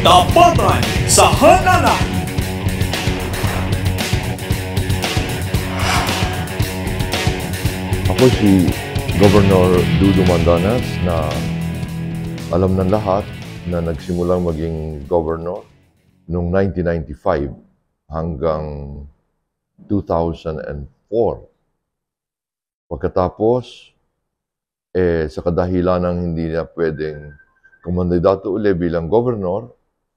Tapatan sa hanalan. Ako si Governor Dudu Mandanas na alam ng lahat na nagsimulang maging governor noong 1995 hanggang 2004. Pagkatapos, sa kadahilan ng hindi na pwedeng kumandidato uli bilang governor,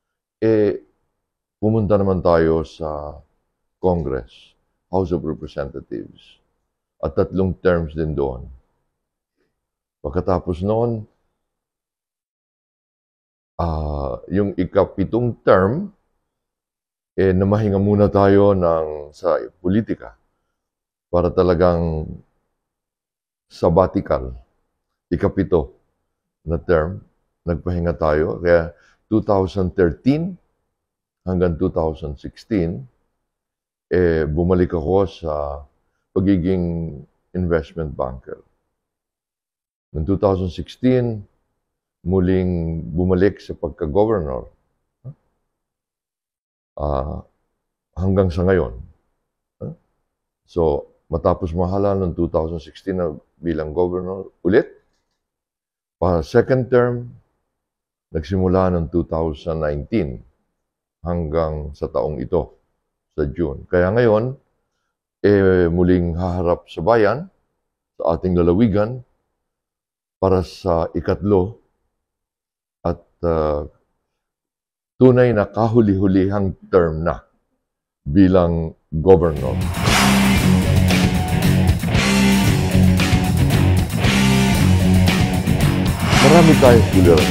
pumunta naman tayo sa Congress, House of Representatives, at 3 terms din doon. Pagkatapos noon, yung ika-7 term, namahinga muna tayo sa politika para talagang sabbatical. Ika-7 na term, nagpahinga tayo. Kaya 2013 hanggang 2016, bumalik ako sa pagiging investment banker. Noong 2016, muling bumalik sa pagka-governor hanggang sa ngayon. So, matapos mahala noong 2016 na bilang governor ulit, second term, nagsimula noong 2019 hanggang sa taong ito, sa June. Kaya ngayon, muling haharap sa bayan, sa ating lalawigan, para sa ikatlo at tunay na kahuli-hulihang term na bilang governor. Marami tayong suliranin.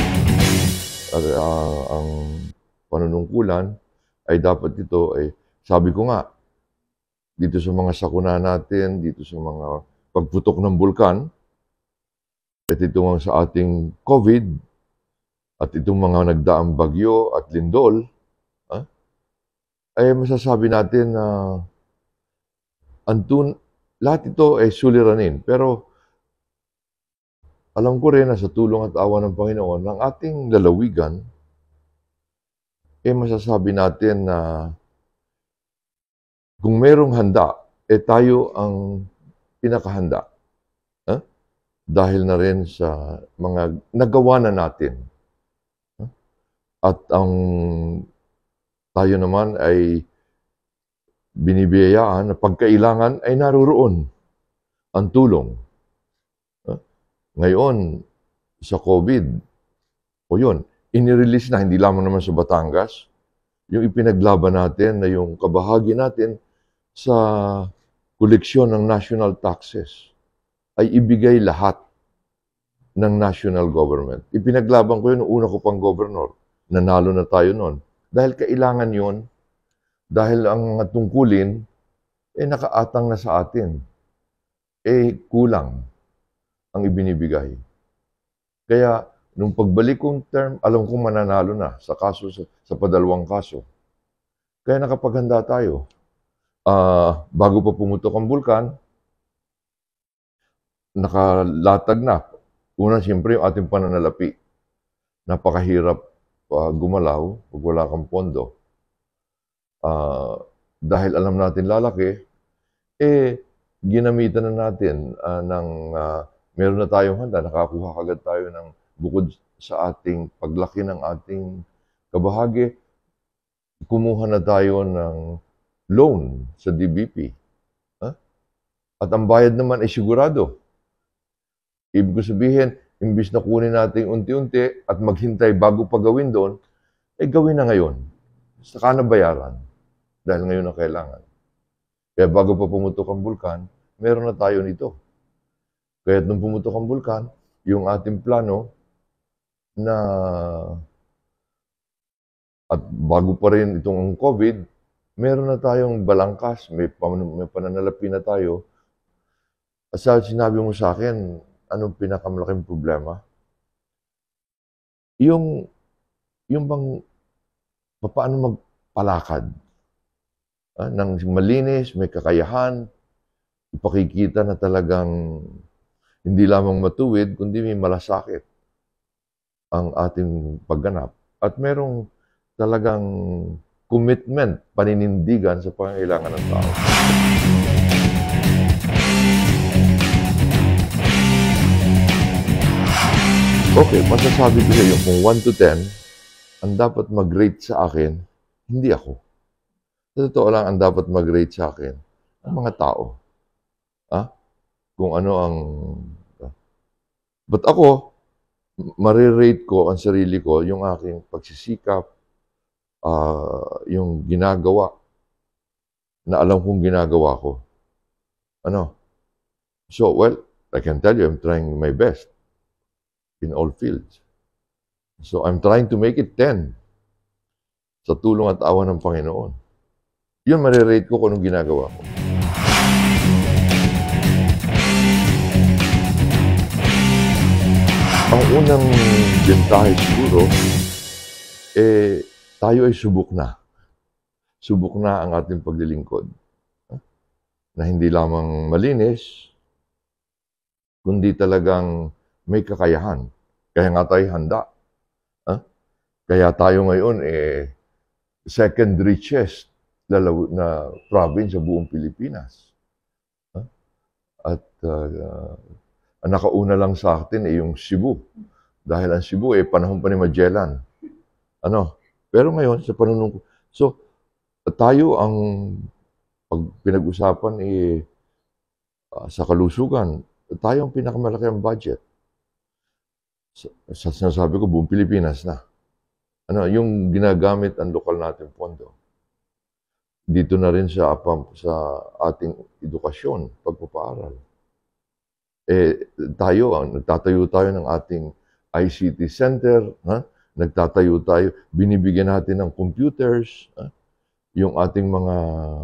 Ang panunungkulan ay dapat ito sabi ko nga, dito sa mga sakuna natin, dito sa mga pagputok ng bulkan, at itong sa ating COVID, at itong mga nagdaang bagyo at lindol, ay masasabi natin na lahat ito ay suliranin. Pero alam ko rin na sa tulong at awa ng Panginoon, ng ating lalawigan, masasabi natin na kung merong handa, tayo ang pinakahanda. Dahil na rin sa mga nagawa na natin. At tayo naman ay binibiyayaan na pagkailangan ay naroroon ang tulong. Ngayon, sa COVID, inirelease na, hindi lamang naman sa Batangas, yung ipinaglaban natin na yung kabahagi natin sa koleksyon ng national taxes ay ibigay lahat ng national government. Ipinaglaban ko yun noong una ko pang governor. Nanalo na tayo noon. Dahil kailangan yun, dahil ang mga tungkulin, nakaatang na sa atin. Kulang ang ibinibigay. Kaya, nung pagbalik kong term, alam kong mananalo na sa kaso, sa padalawang kaso. Kaya nakapaghanda tayo. Bago pa pumutok ang bulkan, nakalatag na. Una, siyempre, yung ating pananalapi. Napakahirap gumalaw pag wala kang pondo. Dahil alam natin lalaki, ginamitan na natin meron na tayong handa, nakakuha kagad tayo ng bukod sa ating paglaki ng ating kabahagi, kumuha na tayo ng loan sa DBP. At ang bayad naman ay sigurado. Ibig sabihin, imbis na kunin natin unti-unti at maghintay bago pa gawin doon, gawin na ngayon. Saka na bayaran. Dahil ngayon na kailangan. Kaya bago pa pumutok ang bulkan, meron na tayo nito. Kaya nung pumutok ang bulkan, yung ating plano na at bago pa rin itong COVID, meron na tayong balangkas, may pananalapi na tayo. At sinabi mo sa akin, anong pinakamalaking problema? Yung bang, paano magpalakad? Nang malinis, may kakayahan, ipakikita na talagang hindi lamang matuwid, kundi may malasakit ang ating pagganap. At merong talagang commitment, paninindigan sa pangangailangan ng tao. Okay, masasabi ko sa iyo, kung 1 to 10, ang dapat mag-rate sa akin, hindi ako. Sa totoo lang, ang dapat mag-rate sa akin, ang mga tao. Kung ano ang... But ako, marirate ko ang sarili ko, yung aking pagsisikap, yung ginagawa, na alam kong ginagawa ko. So, well, I can tell you, I'm trying my best in all fields. So, I'm trying to make it 10 sa tulong at awa ng Panginoon. Yun, marirate ko kung anong ginagawa ko. Ang unang bentahe siguro, tayo ay subok na. Subok na ang ating paglilingkod. Na hindi lamang malinis, kundi talagang may kakayahan. Kaya nga tayo handa. Kaya tayo ngayon, second richest na province sa buong Pilipinas. At ang nakauna lang sa atin yung Cebu. Dahil ang Cebu panahon pa ni Magellan. Pero ngayon, sa panunong... So, tayo ang pag pinag-usapan sa kalusugan, tayo ang pinakamalaki ang budget. Sa sinasabi ko, buong Pilipinas na. Yung ginagamit ang lokal natin pondo. Dito na rin sa ating edukasyon, pagpapaaral. Nagtatayo tayo ng ating ICT center, nagtatayo tayo, binibigyan natin ng computers, yung ating mga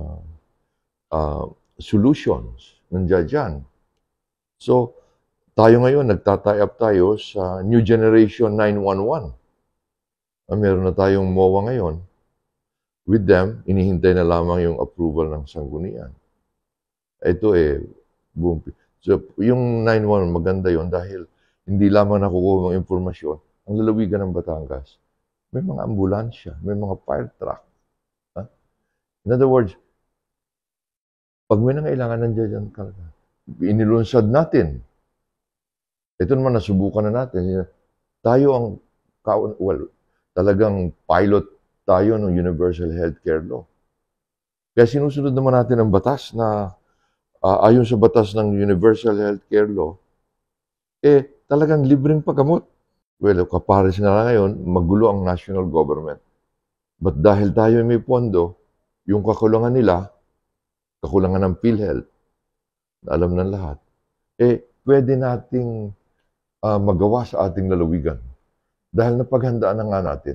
solutions, nandiyan dyan. So, tayo ngayon, nagtatay up tayo sa New Generation 911. Meron na tayong MOA ngayon. With them, inihintay na lamang yung approval ng sanggunian. Ito so, yung 911, maganda yon dahil hindi lamang nakukuha ng impormasyon. Ang lalawigan ng Batangas, may mga ambulansya, may mga fire truck. In other words, pag may nangailangan nandiyan talaga, inilunsad natin. Ito naman, nasubukan na natin. Tayo ang, talagang pilot tayo ng Universal Healthcare Law. Kaya sinusunod naman natin ang batas na ayon sa batas ng Universal Healthcare Law, talagang libreng paggamot. Well, kapares na lang ngayon, magulo ang national government. But dahil tayo may pondo, yung kakulangan nila, kakulangan ng PhilHealth, na alam ng lahat, pwede nating magawa sa ating lalawigan. Dahil napaghandaan na nga natin.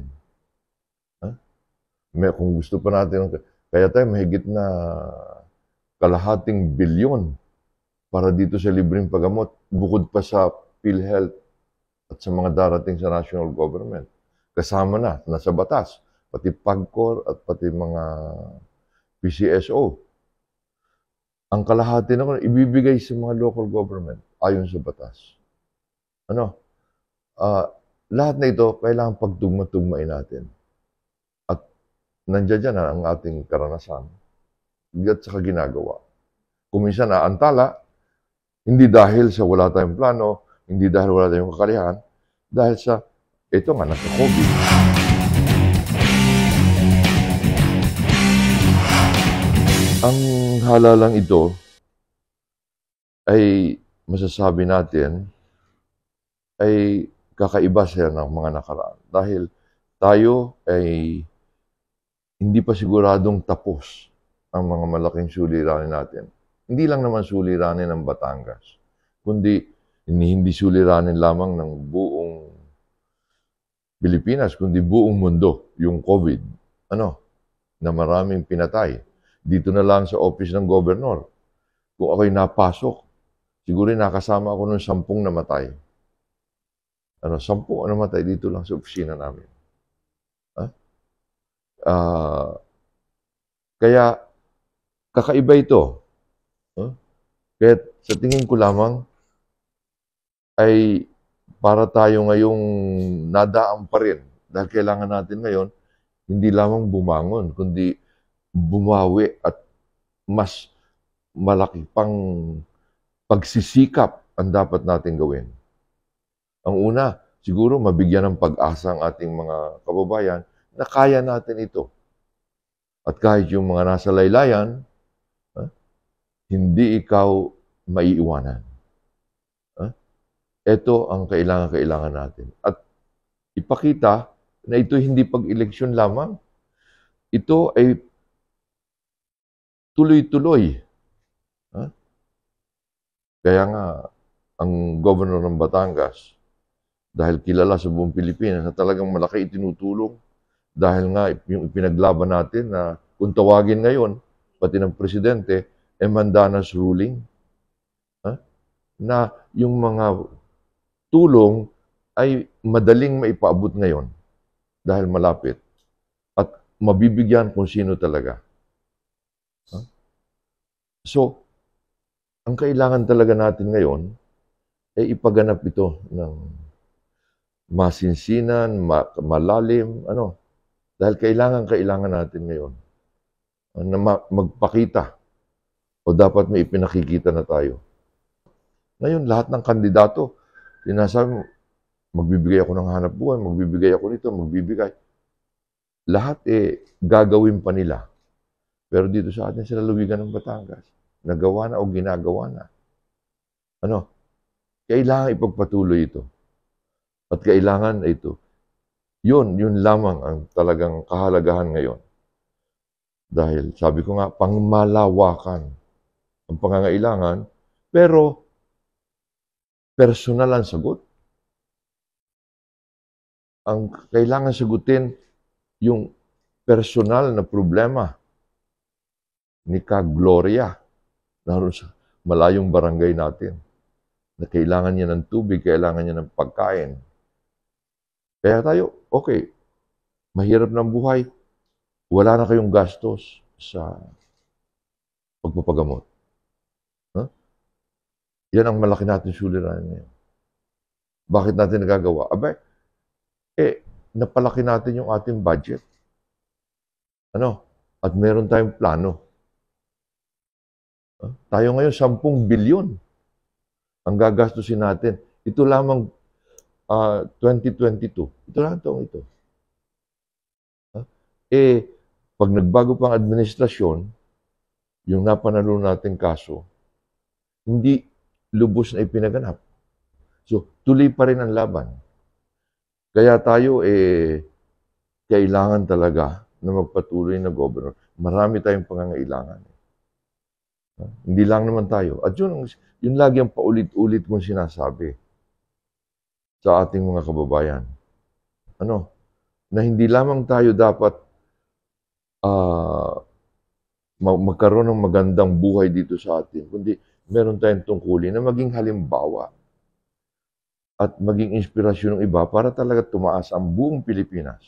Kung gusto pa natin, kaya tayo mahigit na kalahating bilyon para dito sa libreng paggamot, bukod pa sa PhilHealth at sa mga darating sa national government. Kasama na, nasa batas, pati PAGCOR at pati mga PCSO. Ang kalahati na ibibigay sa mga local government ayon sa batas. Lahat na ito, kailangan pagtugma-tugmain natin. At nandiyan dyan ang ating karanasan at saka ginagawa. Kung minsan naantala, hindi dahil sa wala tayong plano, hindi dahil wala tayong kakalihan, dahil sa, ito nga, nagka-COVID. Ang halalang ito ay masasabi natin ay kakaiba siya ng mga nakaraan. Dahil tayo ay hindi pa siguradong tapos ang mga malaking suliranin natin. Hindi lang naman suliranin ng Batangas, kundi hindi suliranin lamang ng buong Pilipinas, kundi buong mundo, yung COVID. Na maraming pinatay. Dito na lang sa office ng gobernador. Kung ako'y napasok, siguro nakasama ako ng 10 namatay. 10 namatay dito lang sa opisina namin. Kaya, kakaiba ito. Kaya sa tingin ko lamang, ay para tayo ngayong nadaan pa rin. Dahil kailangan natin ngayon, hindi lamang bumangon, kundi bumawi at mas malaki pang pagsisikap ang dapat natin gawin. Ang una, siguro mabigyan ng pag-asa ang ating mga kababayan na kaya natin ito. At kahit yung mga nasa laylayan, hindi ikaw maiiwanan. Ito ang kailangan natin. At ipakita na ito hindi pag-eleksyon lamang. Ito ay tuloy-tuloy. Kaya nga, ang governor ng Batangas, dahil kilala sa buong Pilipinas na talagang malaki itinutulong, dahil nga yung ipinaglaban natin na kung tawagin ngayon, pati ng presidente, Mandanas ruling, na yung mga tulong ay madaling maipaabot ngayon dahil malapit at mabibigyan kung sino talaga. So, ang kailangan talaga natin ngayon ay ipaganap ito ng masinsinan, malalim, dahil kailangan natin ngayon na magpakita o dapat may ipinakikita na tayo. Ngayon, lahat ng kandidato, sinasabi, magbibigay ako ng hanap buhay, magbibigay ako nito, magbibigay. Lahat gagawin pa nila. Pero dito sa atin, sa lalawigan ng Batangas, nagawa na o ginagawa na. Kailangan ipagpatuloy ito. At kailangan ito. Yun lamang ang talagang kahalagahan ngayon. Dahil, sabi ko nga, pangmalawakan ang pangangailangan, pero personal ang sagot. Ang kailangan sagutin yung personal na problema ni Ka Gloria naroon sa malayong barangay natin na kailangan niya ng tubig, kailangan niya ng pagkain. Kaya tayo, okay, mahirap ng buhay, wala na kayong gastos sa pagpapagamot. Yan ang malaki natin suliranin ngayon. Bakit natin nagagawa? Abay, napalaki natin yung ating budget. At meron tayong plano. Tayo ngayon, 10 bilyon ang gagastusin natin. Ito lamang 2022. Ito lang ito. Pag nagbago pang administrasyon, yung napanalo natin kaso, hindi lubos na ipinaganap. So, tuloy pa rin ang laban. Kaya tayo, kailangan talaga na magpatuloy na governor. Marami tayong pangangailangan. Hindi lang naman tayo. At yun lagi ang paulit-ulit kong sinasabi sa ating mga kababayan. Na hindi lamang tayo dapat magkaroon ng magandang buhay dito sa atin, kundi meron tayong tungkulin na maging halimbawa at maging inspirasyon ng iba para talaga tumaas ang buong Pilipinas.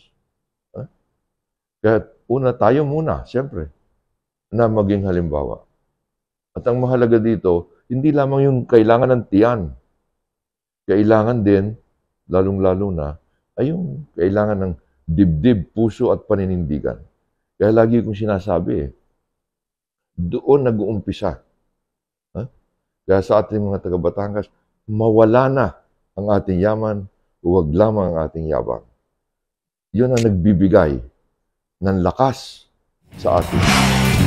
Kaya tayo muna, siyempre, na maging halimbawa. At ang mahalaga dito, hindi lamang yung kailangan ng tiyan. Kailangan din, lalong-lalo na, ay yung kailangan ng dibdib, puso at paninindigan. Kaya lagi kong sinasabi, doon nag-uumpisa. Kaya sa ating mga taga-Batangas, mawala na ang ating yaman, huwag lamang ang ating yabang. Yun ang nagbibigay ng lakas sa atin.